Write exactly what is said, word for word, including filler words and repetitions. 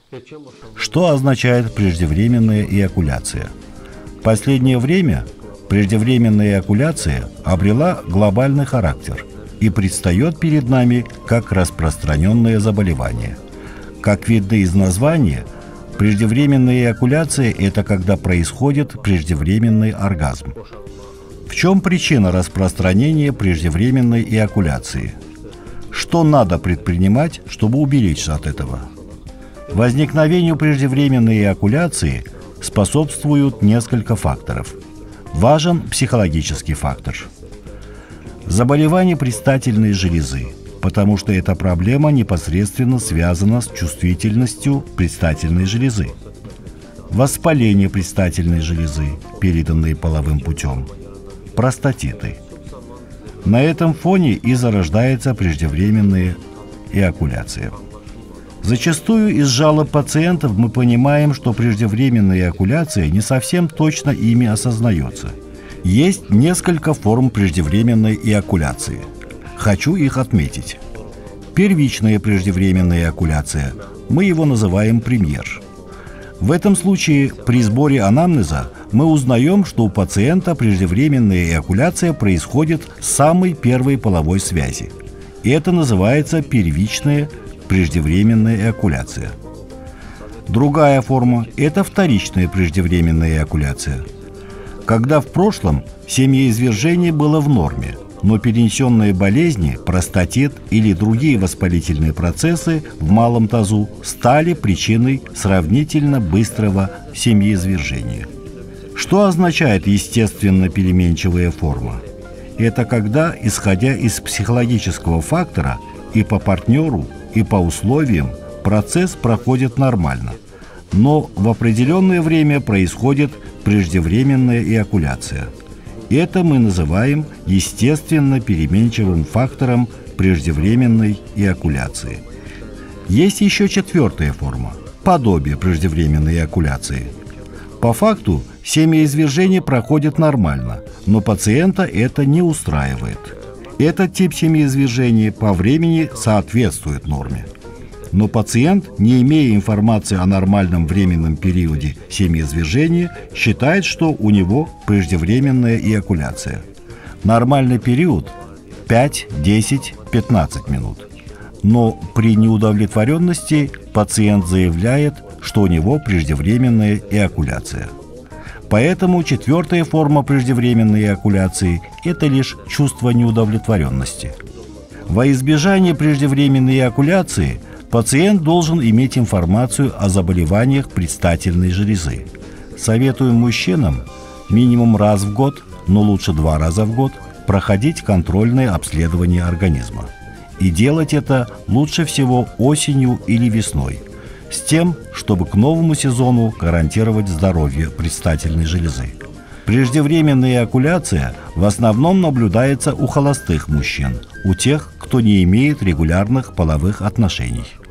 Что означает преждевременная эякуляция? В последнее время преждевременная эякуляция обрела глобальный характер и предстает перед нами как распространенное заболевание. Как видно из названия, преждевременная эякуляция – это когда происходит преждевременный оргазм. В чем причина распространения преждевременной эякуляции? Что надо предпринимать, чтобы уберечься от этого? Возникновению преждевременной эякуляции способствуют несколько факторов. Важен психологический фактор. Заболевание предстательной железы, потому что эта проблема непосредственно связана с чувствительностью предстательной железы. Воспаление предстательной железы, переданное половым путем. Простатиты. На этом фоне и зарождается преждевременная эякуляция. Зачастую из жалоб пациентов мы понимаем, что преждевременная эякуляция не совсем точно ими осознается. Есть несколько форм преждевременной эякуляции. Хочу их отметить. Первичная преждевременная эякуляция. Мы его называем премьер. В этом случае при сборе анамнеза мы узнаем, что у пациента преждевременная эякуляция происходит с самой первой половой связи. И это называется первичная преждевременная эякуляция. Другая форма – это вторичная преждевременная эякуляция. Когда в прошлом семяизвержение было в норме, но перенесенные болезни, простатит или другие воспалительные процессы в малом тазу стали причиной сравнительно быстрого семяизвержения. Что означает естественно переменчивая форма? Это когда, исходя из психологического фактора, и по партнеру, и по условиям процесс проходит нормально, но в определенное время происходит преждевременная эякуляция. Это мы называем естественно переменчивым фактором преждевременной эякуляции. Есть еще четвертая форма – подобие преждевременной эякуляции. По факту семяизвержение проходит нормально, но пациента это не устраивает. Этот тип семяизвержения по времени соответствует норме. Но пациент, не имея информации о нормальном временном периоде семяизвержения, считает, что у него преждевременная эякуляция. Нормальный период – пять, десять, пятнадцать минут. Но при неудовлетворенности пациент заявляет, что у него преждевременная эякуляция. Поэтому четвертая форма преждевременной эякуляции – это лишь чувство неудовлетворенности. Во избежание преждевременной эякуляции пациент должен иметь информацию о заболеваниях предстательной железы. Советуем мужчинам минимум раз в год, но лучше два раза в год, проходить контрольное обследование организма. И делать это лучше всего осенью или весной, с тем, чтобы к новому сезону гарантировать здоровье предстательной железы. Преждевременная эякуляция в основном наблюдается у холостых мужчин, у тех, кто не имеет регулярных половых отношений.